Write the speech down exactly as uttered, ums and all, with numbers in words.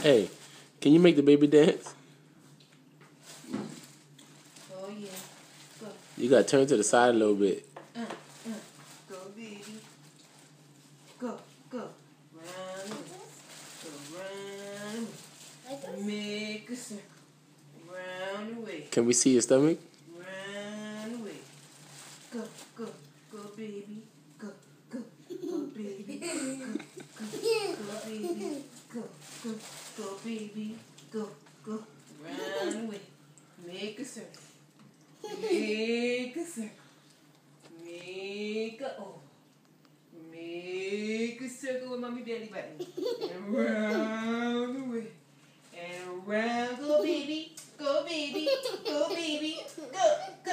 Hey, can you make the baby dance? Oh, yeah. Go. You gotta turn to the side a little bit. Uh, uh. Go, baby. Go, go. Round and go round. Make a circle. Round and way. Can we see your stomach? Round and way. Go, go, go, baby. Go, go, go, baby. Go, go, go, baby. Go, go, go, baby. Go, go. Round and way. Make a circle. Make a circle. Make a oval. Make a circle with mommy belly button. And round the way. And round. Go, baby. Go, baby. Go, baby. Go.